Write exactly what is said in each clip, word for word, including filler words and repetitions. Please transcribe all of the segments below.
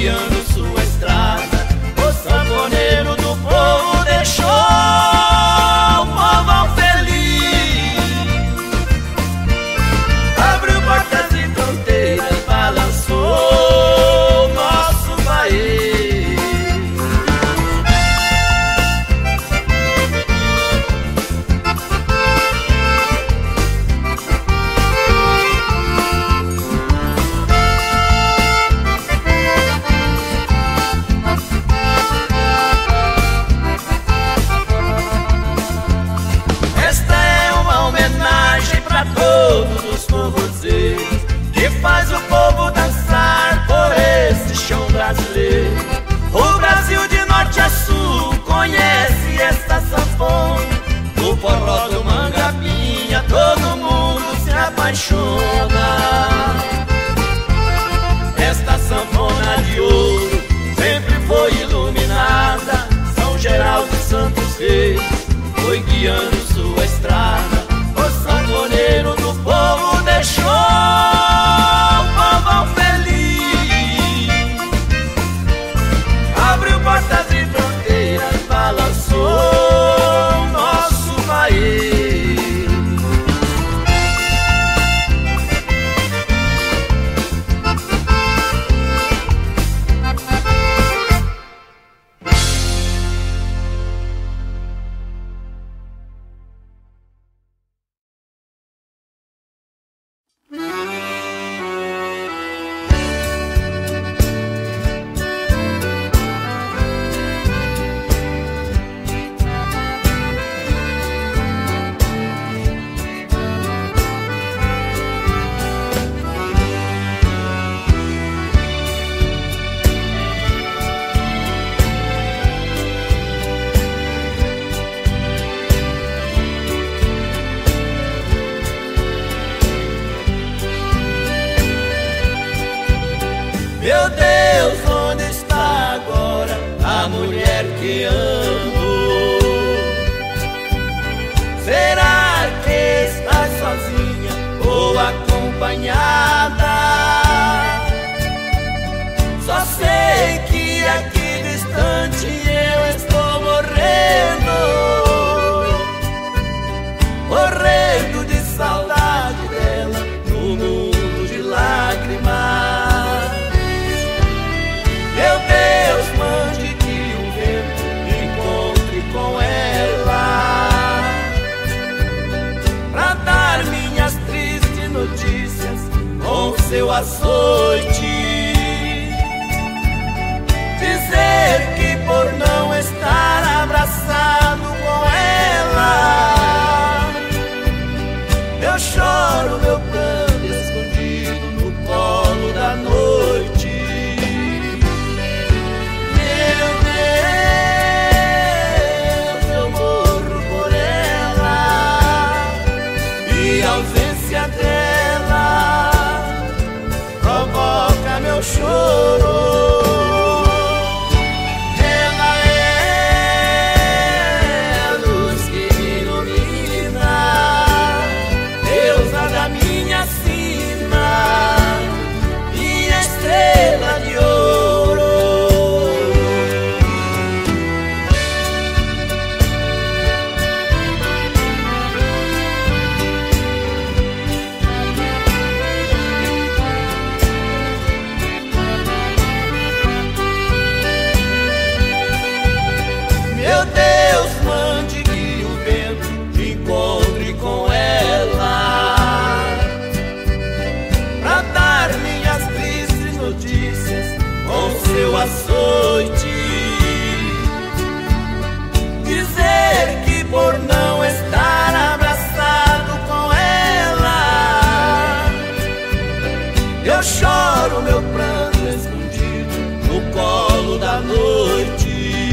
guiando sua estrada. O sanfoneiro do povo deixou o povão feliz, abriu portas e fronteiras, balançou nosso país. Todos os forrozeiros que faz o povo dançar por esse chão brasileiro. O Brasil de norte a sul conhece esta sanfona. O forró do Mangapinha todo mundo se apaixona. Esta sanfona de ouro sempre foi iluminada. São Geraldo e Santos Reis foi guiando sua estrada. O sanfoneiro do povo deixou o povão feliz, abriu portas e fronteiras, balançou nosso país. Meu Deus, onde está agora a mulher que amo? Será que está sozinha ou acompanhada? Só sei que aqui distante eu estou morrendo, morrendo de saudade dela no mundo de lágrimas. Meu Deus, mande que o vento encontre com ela, pra dar minhas tristes notícias com seu açoite, dizer que por não estar abraçado com ela, eu choro meu pranto escondido no colo da noite. A ausência dela provoca meu choro. Ela é a luz que me ilumina, deusa da minha sina, minha estrela de ouro. Meu Deus, mande que o vento encontre com ela, pra dar minhas tristes notícias com seu açoite, dizer que por não estar abraçado com ela, eu choro meu pranto escondido no colo da noite.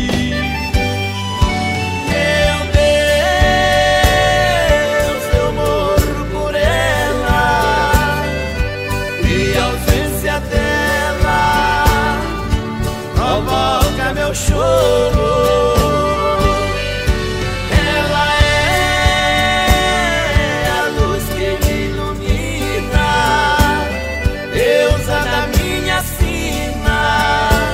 Provoca meu choro. Ela é a luz que me ilumina, deusa da minha sina,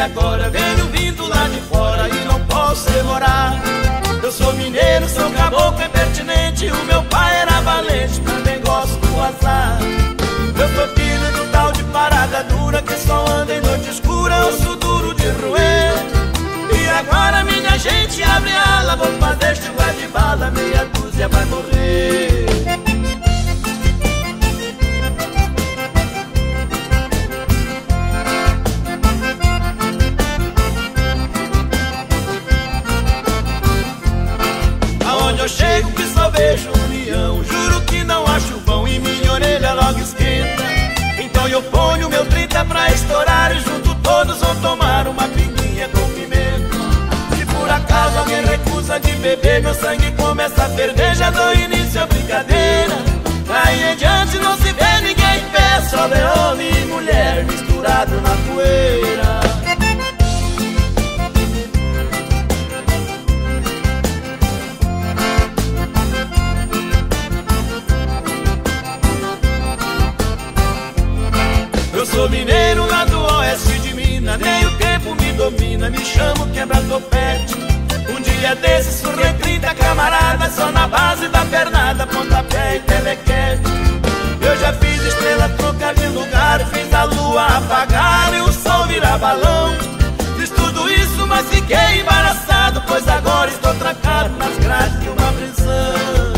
agora venho vindo lá de fora e não posso demorar. Eu sou mineiro, sou caboclo impertinente, o meu pai era valente, também gosto do azar. Eu sou filho do tal de parada dura, que só anda em noite escura, osso duro de roer. E agora minha gente abre ala, vou fazer chuva de bala, meia dúzia vai morrer. Aonde eu chego que só vejo união, juro que não acho vão e minha orelha logo esquenta. Então eu ponho meu trinta pra estourar e junto todos vão tomar uma pinguinha com pimenta. Se por acaso alguém recusa de beber, meu sangue começa a ferver, já dou início à brincadeira. Aí em diante não se vê ninguém em pé, só vê homem e mulher misturado na poeira. Eu sou mineiro lá do oeste de Minas, nem o tempo me domina, me chamo quebra-topete. Um dia desses surrei trinta camaradas, só na base da pernada, pontapé e telequete. Eu já fiz estrela trocar de lugar, fiz a lua apagar e o sol virar balão. Fiz tudo isso, mas fiquei embaraçado, pois agora estou trancado nas grades de uma prisão.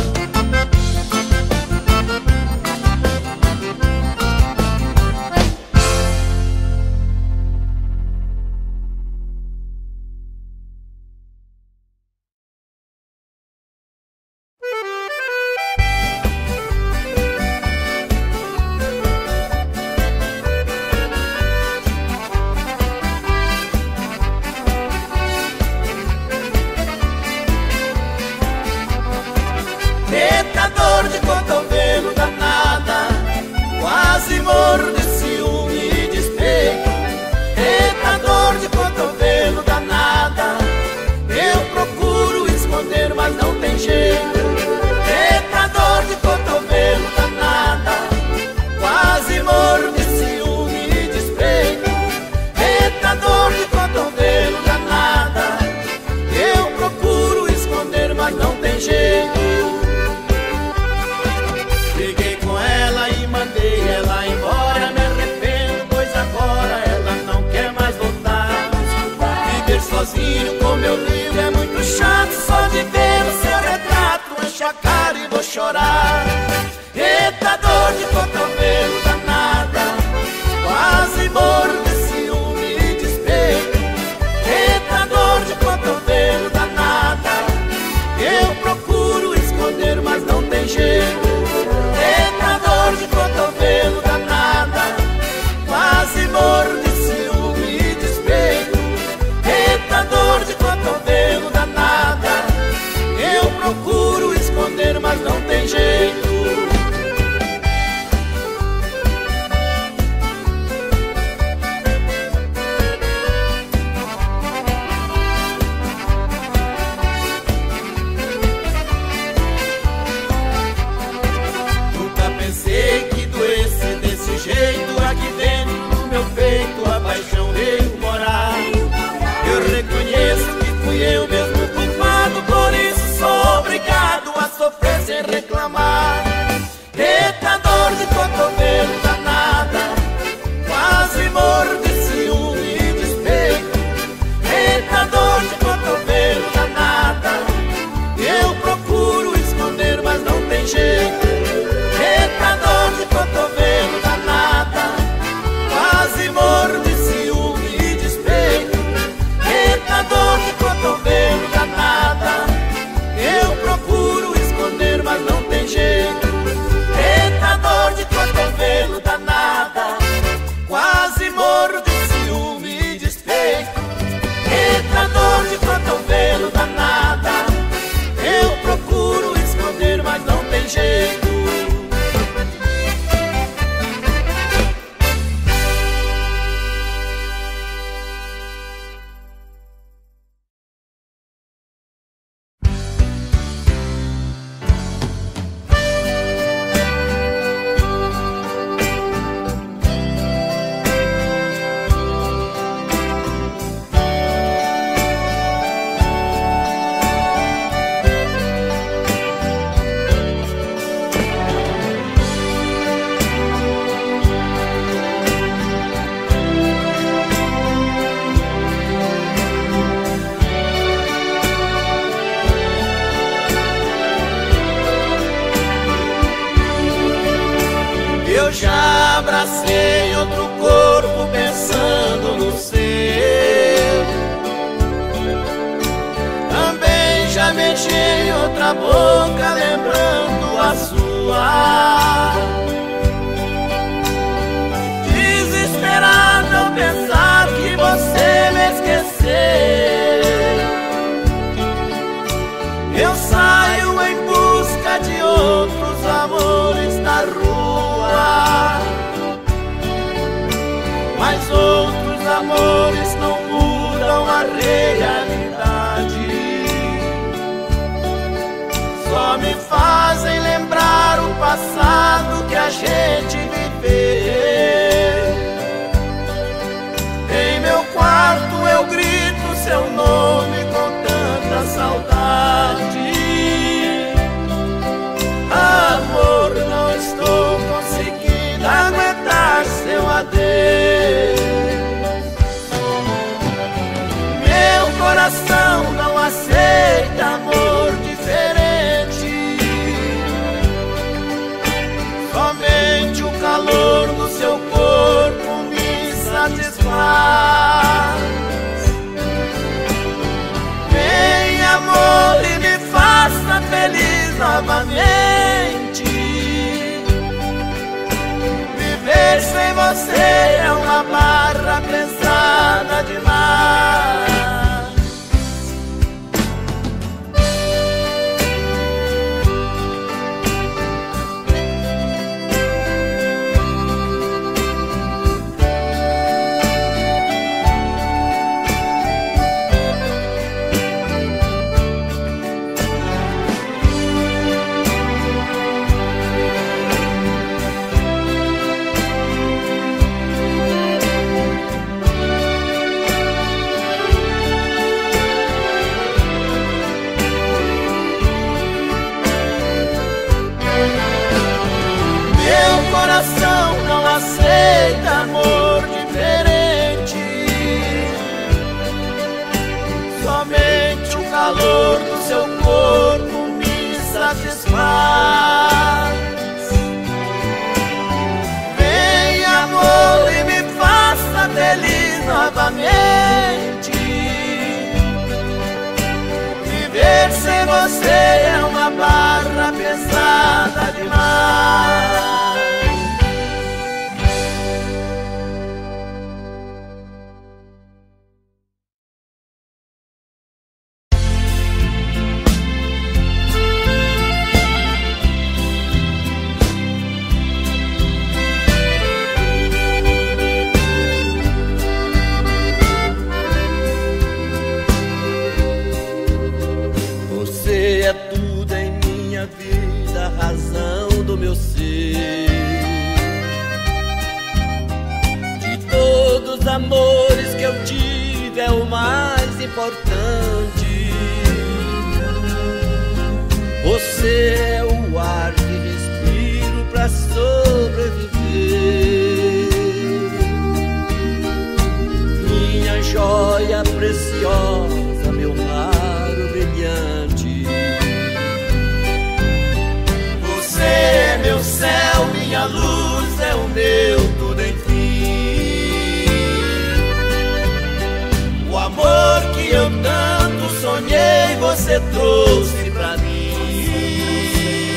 eu já abracei outro corpo pensando no seu. Também já beijei outra boca lembrando a sua. Desesperado ao pensar que você me esqueceu, eu saio em busca de outros amores na rua. Mas outros amores não mudam a realidade, só me fazem lembrar o passado que a gente viveu. Em meu quarto eu grito seu nome com tanta saudade. Amor, não estou conseguindo aguentar seu adeus. Meu coração não aceita amor diferente, somente o calor do seu corpo me satisfaz. Vem amor e me faça feliz novamente. Viver sem você é uma barra pesada demais. Não aceita amor diferente, somente o calor do seu corpo me satisfaz. Vem amor e me faça feliz novamente. Viver sem você é uma barra pesada demais. Razão do meu ser, de todos os amores que eu tive é o mais importante. Você é o ar que respiro pra sobreviver, minha joia preciosa, meu raro brilhante. Você é meu céu, minha luz, é o meu tudo enfim. O amor que eu tanto sonhei, você trouxe pra mim.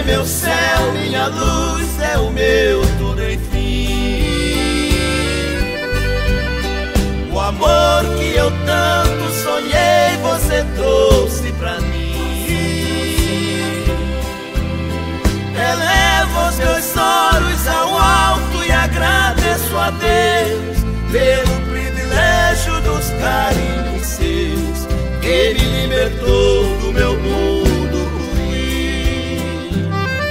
meu céu, minha luz, é o meu tudo enfim. O amor que eu tanto sonhei, você trouxe pra mim. Elevo os meus olhos ao alto e agradeço a Deus pelo privilégio dos carinhos seus, que me libertou do meu mundo ruim.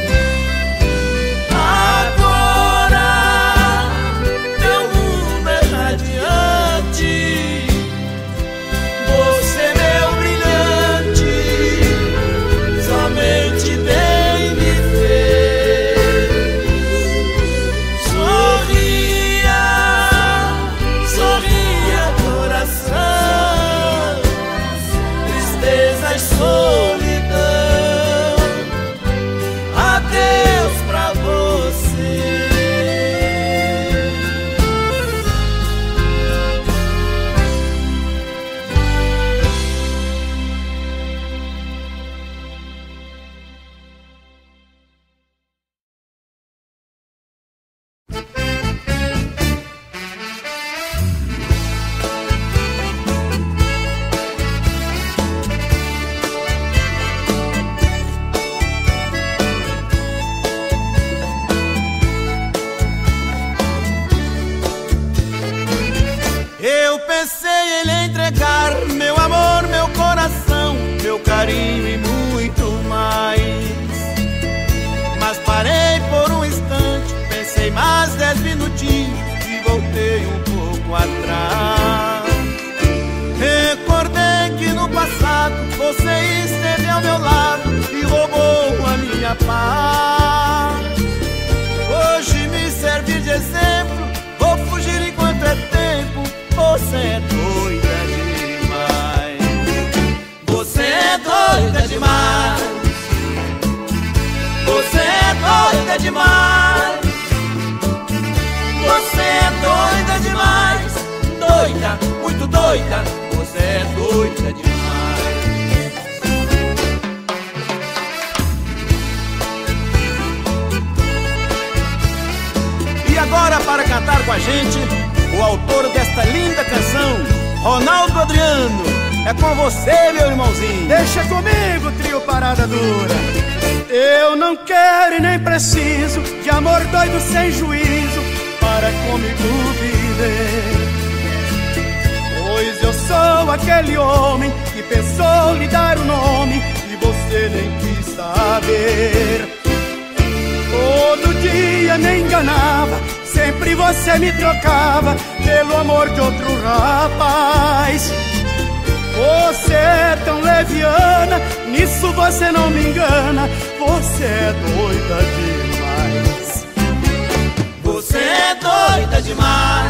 Agora meu mundo é radiante, você meu brilhante, somente bem me fez. Sorria, sorria coração, tristeza e solidão, adeus pra você. Eu pensei em lhe entregar meu amor, meu coração, meu carinho e muito mais. Mas parei por um instante, pensei mais dez minutinhos e voltei um pouco atrás. Recordei que no passado você esteve ao meu lado e roubou a minha paz. Hoje me servir de exemplo, vou fugir enquanto é tempo. Você é doida demais. Você é doida demais. Você é doida demais. Você é doida demais. Doida, muito doida. Você é doida demais. E agora, para cantar com a gente, o autor desta linda canção, Ronaldo Adriano. É com você, meu irmãozinho. Deixa comigo, trio Parada Dura. Eu não quero e nem preciso de amor doido sem juízo para comigo viver. Pois eu sou aquele homem que pensou lhe dar o nome e você nem quis saber. Todo dia me enganava, sempre você me trocava pelo amor de outro rapaz. Você é tão leviana, nisso você não me engana. Você é doida demais. Você é doida demais.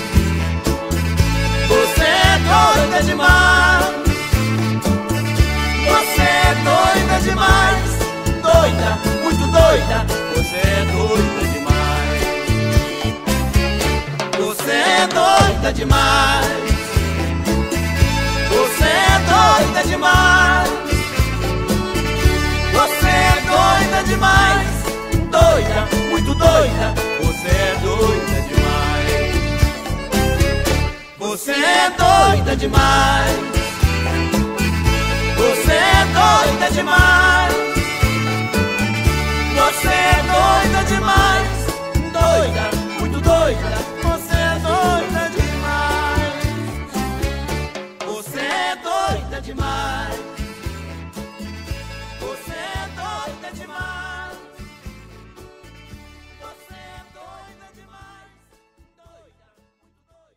Você é doida demais. Você é doida demais. Doida, muito doida. Você é doida demais. Você é doida demais. Você é doida demais. Você é doida demais. Doida, muito doida. Você é doida demais. Você é doida demais. Você é doida demais. Você é doida demais. Doida, muito doida. Você é doida demais. Você é doida demais. Você é doida demais. Você é doida demais. Doida, muito doida.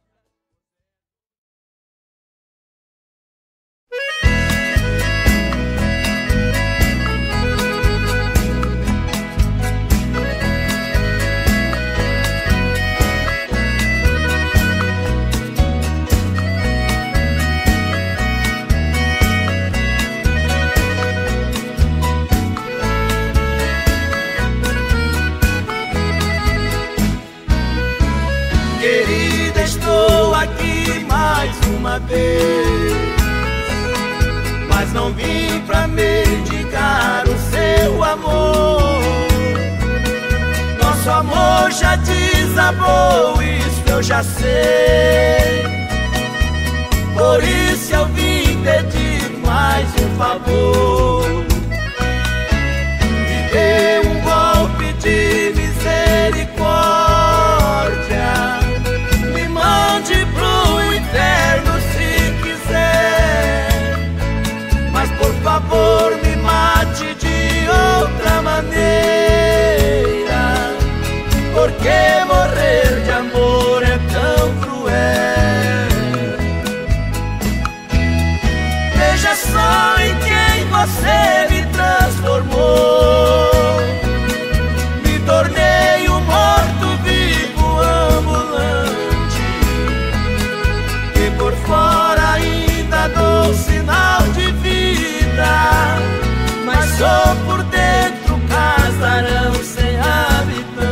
Querida, estou aqui mais uma vez, mas não vim pra medicar o seu amor. acabou, isso eu já sei. Por isso eu vim pedir mais um favor. Me dê um golpe de misericórdia, me mande pro inferno se quiser, mas por favor me mate de outra maneira, porque morrer de amor é tão cruel. Veja só em quem você me transformou. Me tornei um morto-vivo ambulante, e por fora ainda dou sinal de vida, mas sou por dentro casarão sem habitante.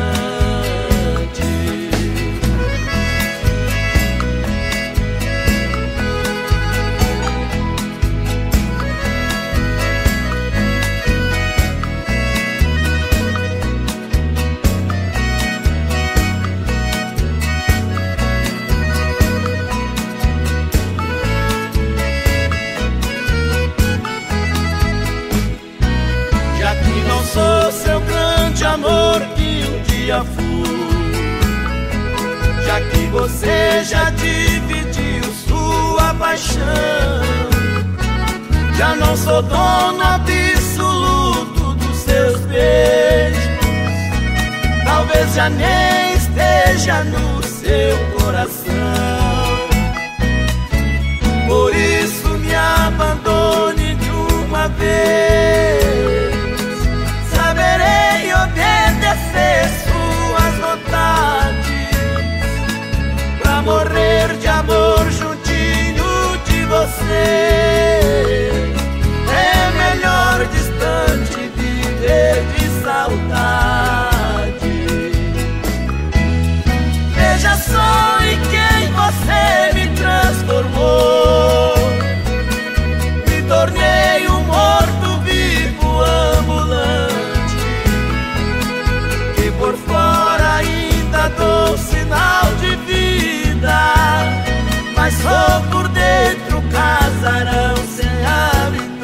Sou seu grande amor que um dia fui, já que você já dividiu sua paixão, já não sou dono absoluto dos seus beijos, talvez já nem esteja no seu coração. Por isso me abandone de uma vez, saberei obedecer suas vontades, pra morrer de amor juntinho de você. É melhor distante viver de saudade. Veja só em quem você me transformou. Me tornei um morto-vivo ambulante, e por fora ainda dou sinal de vida, mas sou por dentro casarão sem habitante.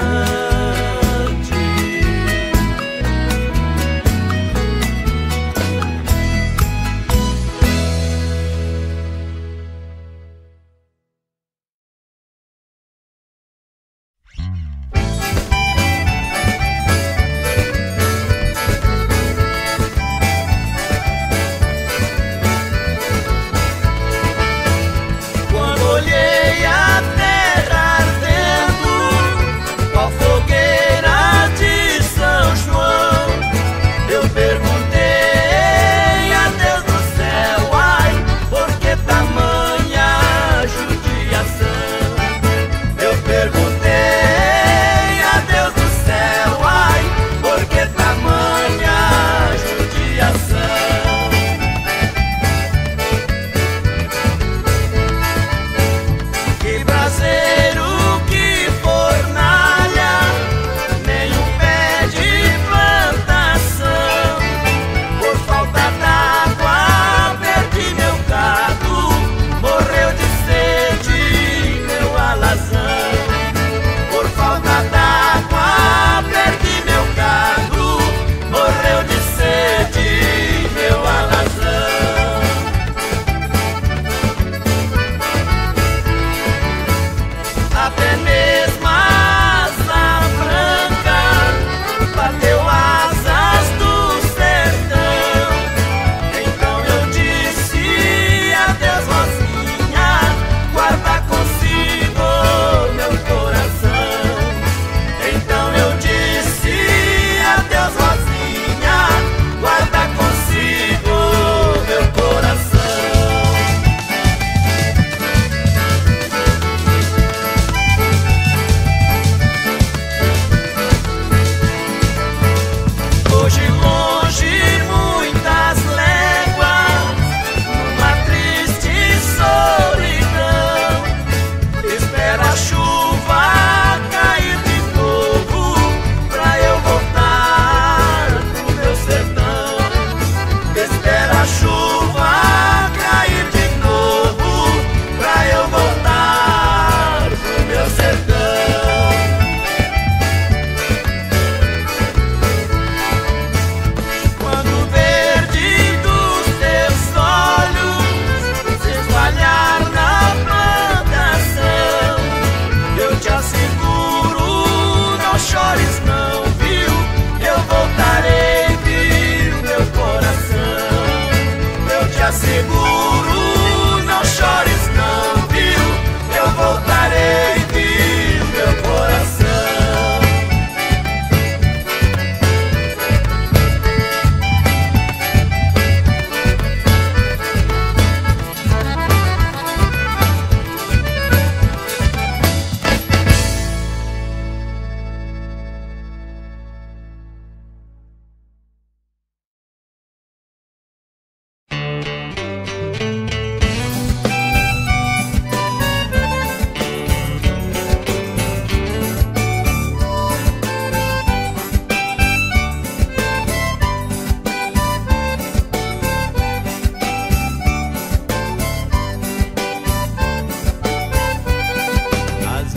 Morreu de sede meu alazão.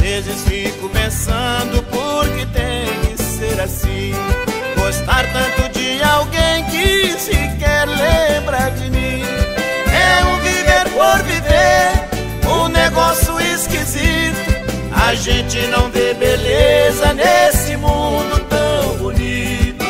vezes fico pensando por que tem que ser assim. Gostar tanto de alguém que sequer lembra de mim. É um viver por viver, um negócio esquisito. A gente não vê beleza nesse mundo tão bonito.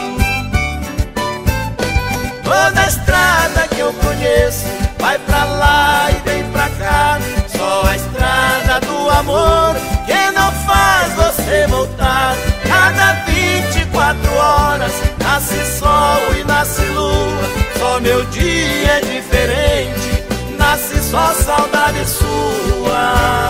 Toda estrada que eu conheço vai pra lá e vem pra cá. Só a estrada do amor que não faz você voltar. Cada vinte e quatro horas nasce sol e nasce lua. Só meu dia é diferente, nasce só saudade sua.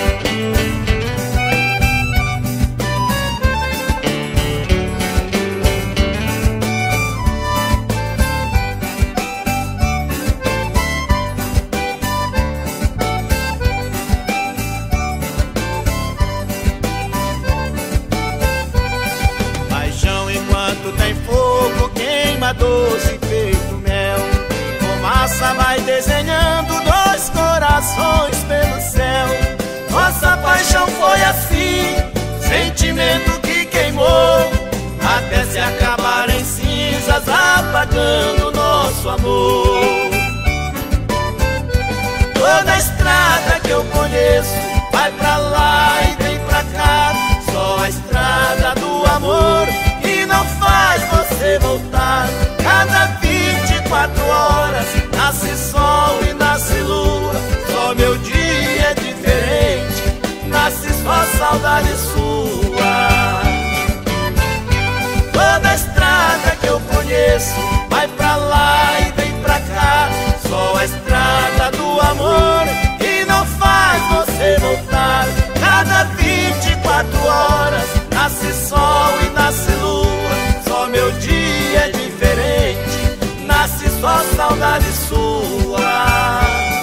Doce feito mel, fumaça vai desenhando dois corações pelo céu. Nossa paixão foi assim, sentimento que queimou, até se acabar em cinzas, apagando nosso amor. Toda estrada que eu conheço vai pra lá e vem pra cá. Só a estrada do amor que não faz você voltar. Cada vinte e quatro horas nasce sol e nasce lua. Só meu dia é diferente, nasce só saudade sua. Toda estrada que eu conheço vai pra lá e vem pra cá. Só a estrada do amor que não faz você voltar. Cada vinte e quatro horas nasce sol e nasce lua. Só meu dia é diferente, nasce só saudade sua.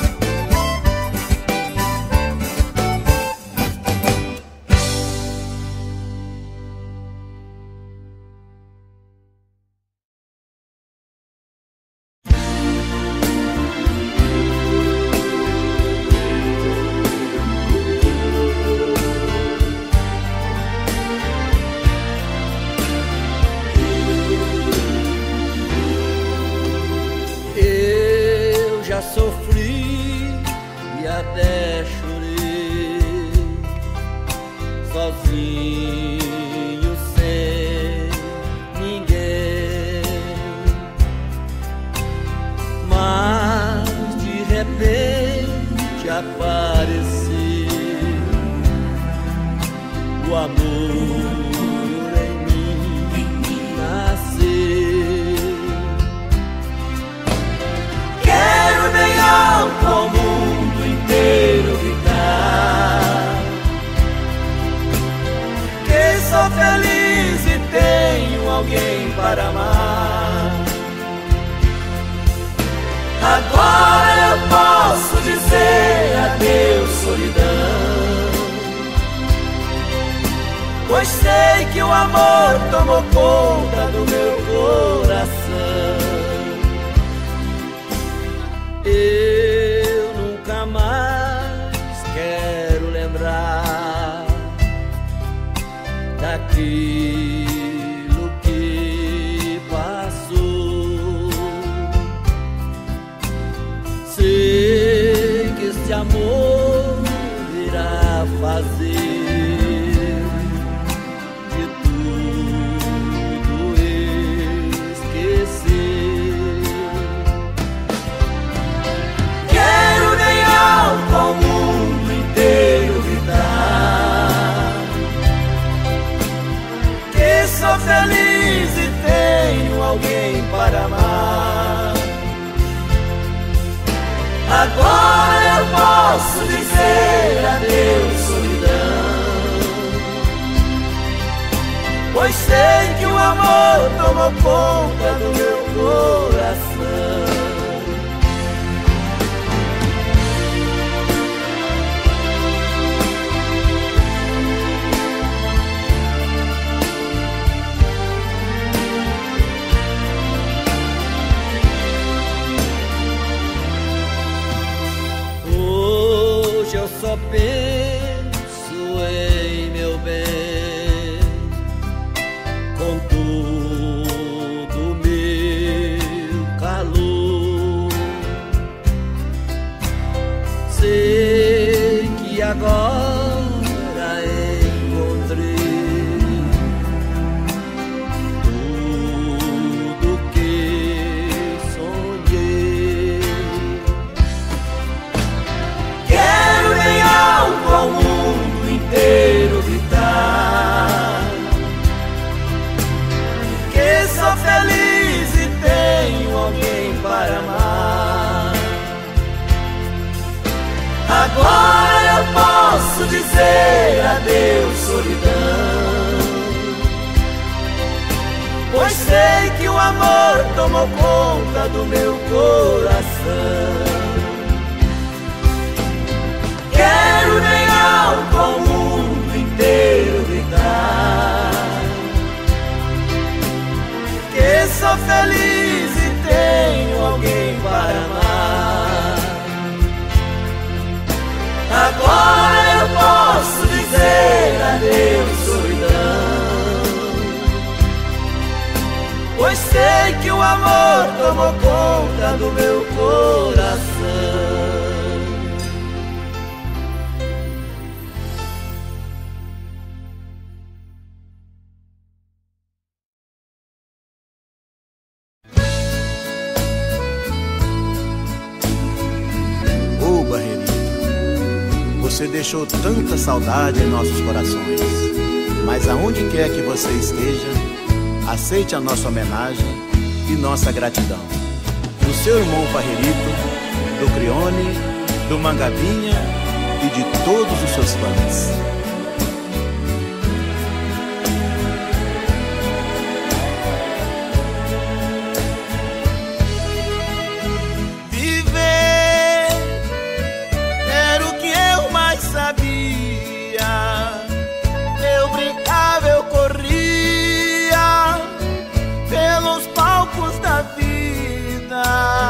Sofri e até chorei, sozinho, sem ninguém. Mas de repente apareceu o amor em mim, nasceu. Quero bem alto ao mundo inteiro gritar que sou feliz e tenho alguém para amar. Agora eu posso dizer adeus, solidão, pois sei que o amor tomou conta do meu coração. Eu nunca mais quero lembrar daquilo que passou. Sei que esse amor irá fazer de tudo esquecer. Ao mundo inteiro gritar que sou feliz e tenho alguém para amar. Agora eu posso dizer adeus, solidão, pois sei que o amor tomou conta do meu coração. Hoje eu só penso em solidão. Pois sei que o amor tomou conta do meu coração. Quero bem alto ao mundo inteiro gritar que sou feliz e tenho alguém para amar. Agora eu posso dizer adeus, solidão, pois sei que o amor tomou conta do meu coração. Você deixou tanta saudade em nossos corações, mas aonde quer que você esteja, aceite a nossa homenagem e nossa gratidão. Do seu irmão Farrerito, do Crione, do Mangabinha e de todos os seus fãs. Eu brincava, eu corria pelos palcos da vida.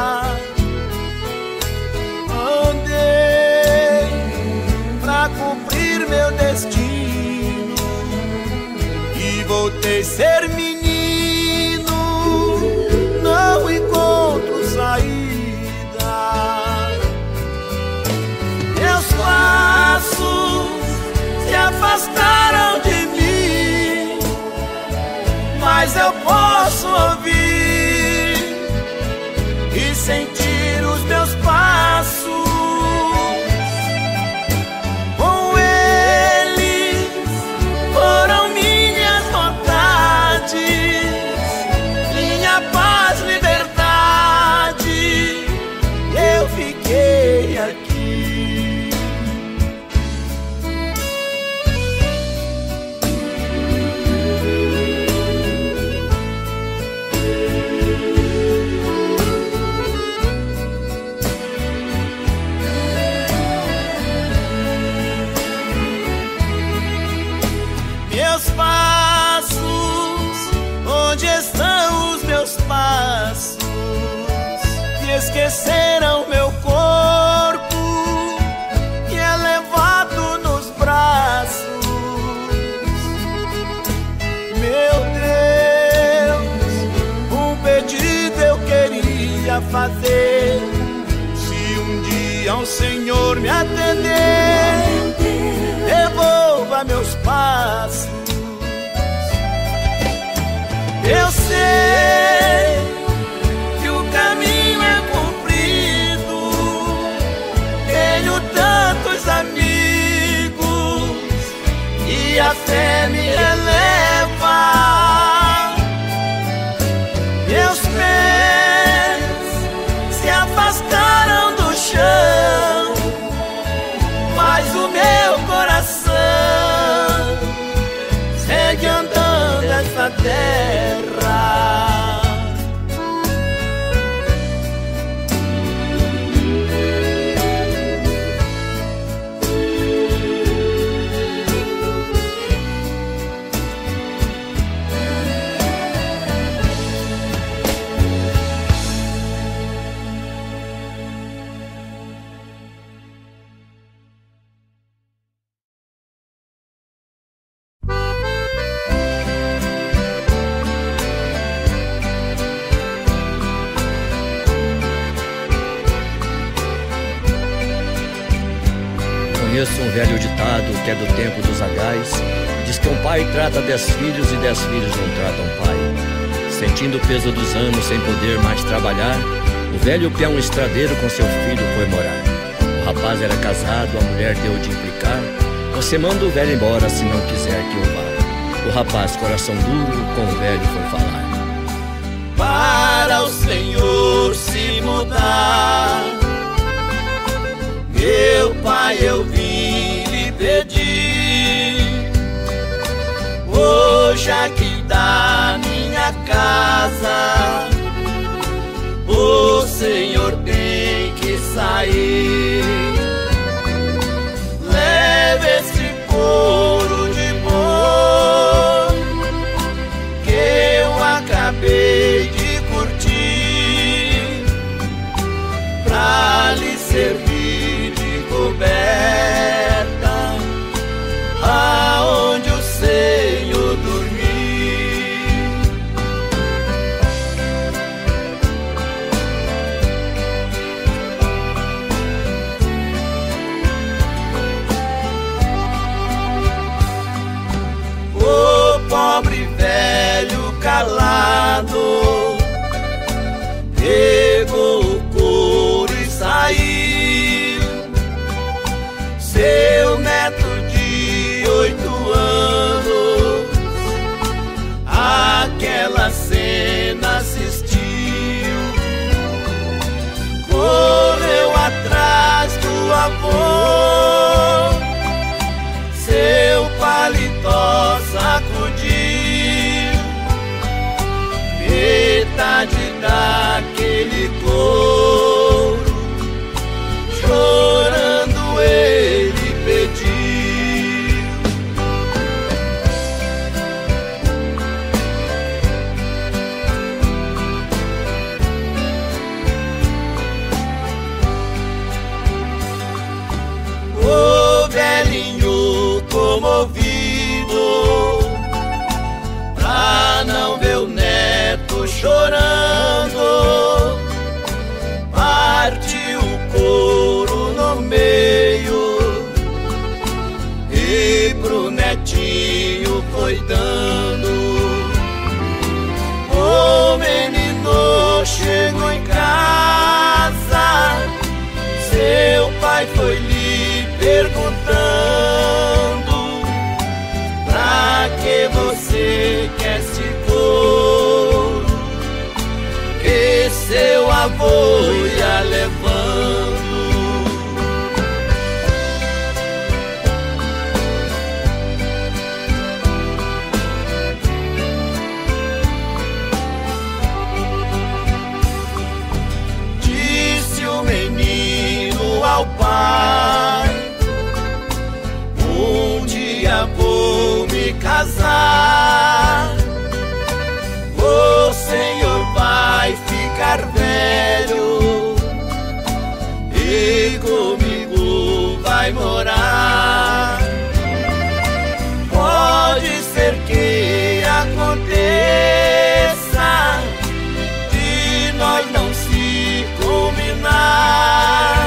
Andei pra cumprir meu destino e voltei a ser menino. Não encontro saída. Meus passos se afastaram de mim, mas eu posso ouvir e sentir os meus passos. Com eles foram minhas vontades, minha paz, liberdade. Eu fiquei aqui. Meus passos, onde estão os meus passos? Que esqueceram meu corpo e é levado nos braços. Meu Deus, um pedido eu queria fazer. Se um dia o Senhor me atender, devolva meus passos. Eu sei que o caminho é comprido, tenho tantos amigos e a fé me eleva. Meus pés se afastaram do chão, mas o meu coração segue andando essa terra. Conheço um velho ditado que é do tempo dos agais. Diz que um pai trata dez filhos e dez filhos não tratam pai. Sentindo o peso dos anos sem poder mais trabalhar, o velho peão estradeiro com seu filho foi morar. O rapaz era casado, a mulher deu de implicar: você manda o velho embora se não quiser que eu vá. O rapaz, coração duro, com o velho foi falar: para o Senhor se mudar, meu pai, eu vim lhe pedir. hoje aqui da minha casa o senhor tem que sair. Leve esse couro de boi que eu acabei de curtir, pra lhe servir de coberta aonde o Senhor dormir. O pobre velho calado pegou o couro e saiu. Seu neto de oito anos aquela cena assistiu, correu atrás do avô, seu paletó sacudiu, metade daquele couro, chorando ele pediu. O velhinho comovido, pra não ver o neto chorando, partiu o couro no meio e pro netinho foi dando. O menino chegou em casa, seu pai foi lhe perguntando: pra que você quer esse couro que seu avô ia levando? Disse o menino ao pai: um dia vou me casar, o senhor vai ficar velho e comigo vai morar. Pode ser que aconteça de nós não se combinar,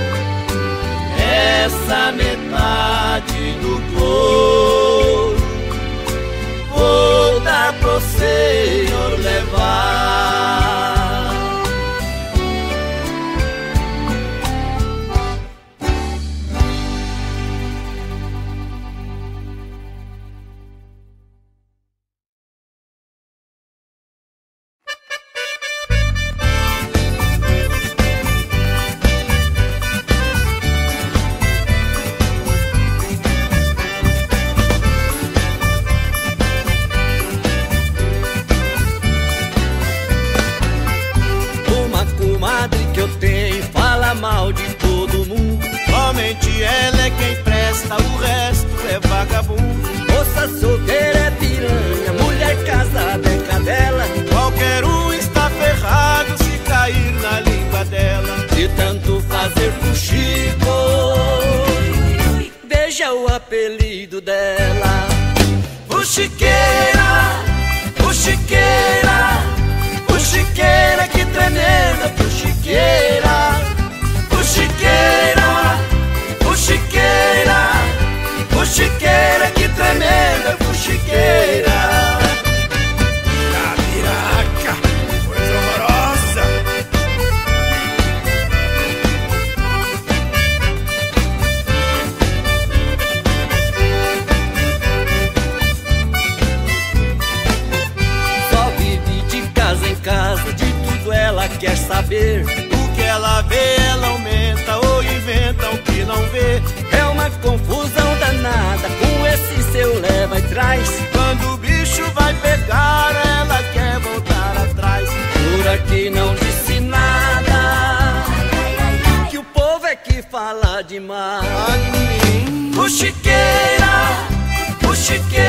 essa metade do couro vou dar pro senhor levar. Mal de todo mundo, somente ela é quem presta, o resto é vagabundo. Moça solteira é piranha, mulher casada é cadela, qualquer um está ferrado se cair na língua dela. De tanto fazer fuxico, veja o apelido dela: fuxiqueira, fuxiqueira, fuxiqueira, que tremenda fuxiqueira. Fuxiqueira, fuxiqueira, fuxiqueira, que tremenda fuxiqueira. Cabiraca, coisa horrorosa. Só vive de casa em casa, de tudo ela quer saber. O que ela vê, ela aumenta ou inventa o que não vê. É uma confusão danada com esse seu leva e traz. Quando o bicho bicho vai pegar, ela quer voltar atrás. Por aqui não disse nada, que o povo é que fala demais. Fuxiqueira, fuxiqueira,